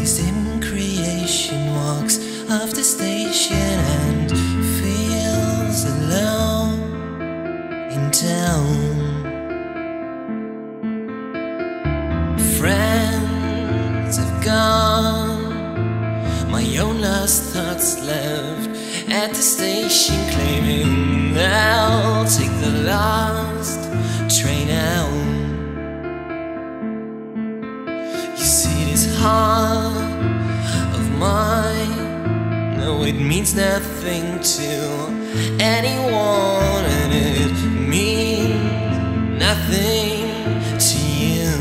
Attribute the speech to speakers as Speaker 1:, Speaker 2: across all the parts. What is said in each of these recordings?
Speaker 1: Praise Him, creation walks off the station and feels alone in town. Friends have gone, my own last thoughts left at the station, claiming I'll take the last train out. You see this heart of mine, no, it means nothing to anyone, and it means nothing to you.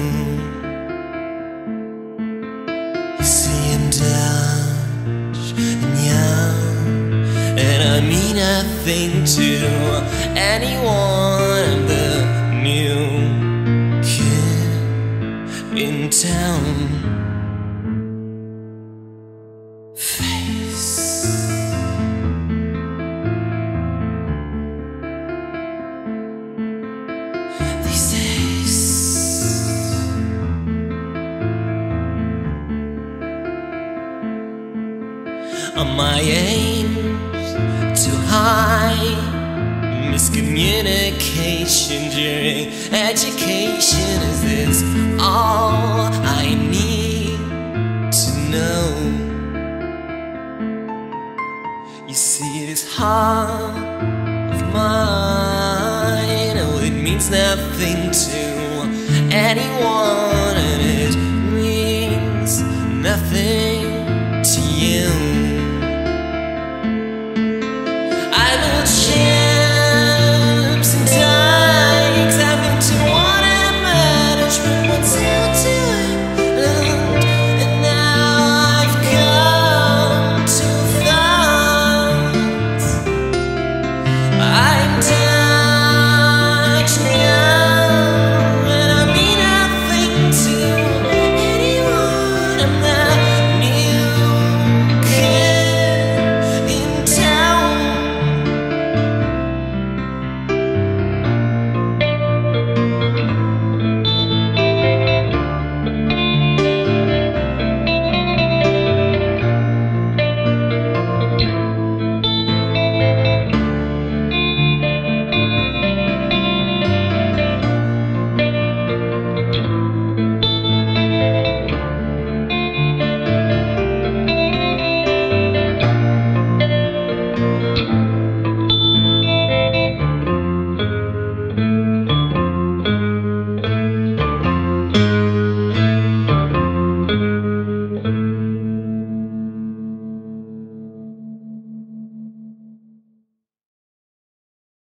Speaker 1: You see him touch and young, and I mean nothing to anyone. I'm the new kid in town. Are my aims too high? Miscommunication during education, is this all I need to know? You see this heart of mine, oh, it means nothing to anyone, and it means nothing